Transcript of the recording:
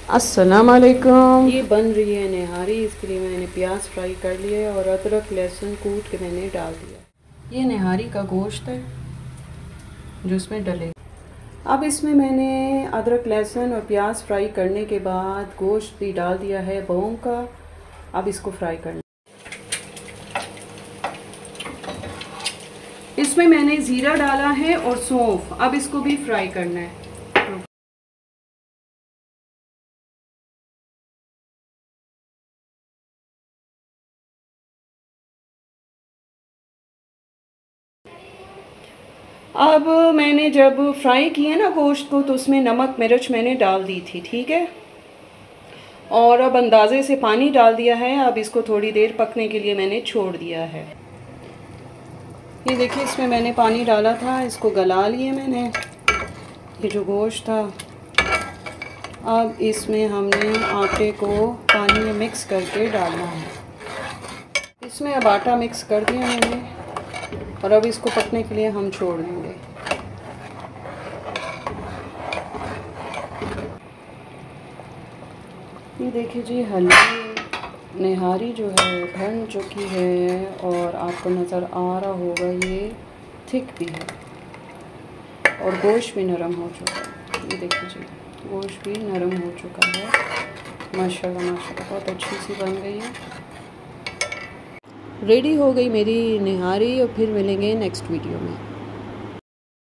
अस्सलाम वालेकुम। ये बन रही है निहारी। इसके लिए मैंने प्याज फ्राई कर लिया है और अदरक लहसुन कूट के मैंने डाल दिया। ये निहारी का गोश्त है जो इसमें डले। अब इसमें मैंने अदरक लहसुन और प्याज फ्राई करने के बाद गोश्त भी डाल दिया है बहू का। अब इसको फ्राई करना। इसमें मैंने ज़ीरा डाला है और सौंफ। अब इसको भी फ्राई करना है। अब मैंने जब फ्राई किया ना गोश्त को तो उसमें नमक मिर्च मैंने डाल दी थी, ठीक है। और अब अंदाज़े से पानी डाल दिया है। अब इसको थोड़ी देर पकने के लिए मैंने छोड़ दिया है। ये देखिए इसमें मैंने पानी डाला था, इसको गला लिए मैंने, ये जो गोश्त था। अब इसमें हमने आटे को पानी में मिक्स करके डालना है। इसमें अब आटा मिक्स कर दिया मैंने और अब इसको पकने के लिए हम छोड़ देंगे। ये देखिए जी हल्दी निहारी जो है बन चुकी है और आपको नज़र आ रहा होगा ये थिक भी है और गोश्त भी नरम हो चुका है। ये देखिए जी गोश्त भी नरम हो चुका है। माशाल्लाह माशाल्लाह बहुत अच्छी सी बन गई है। रेडी हो गई मेरी निहारी और फिर मिलेंगे नेक्स्ट वीडियो में।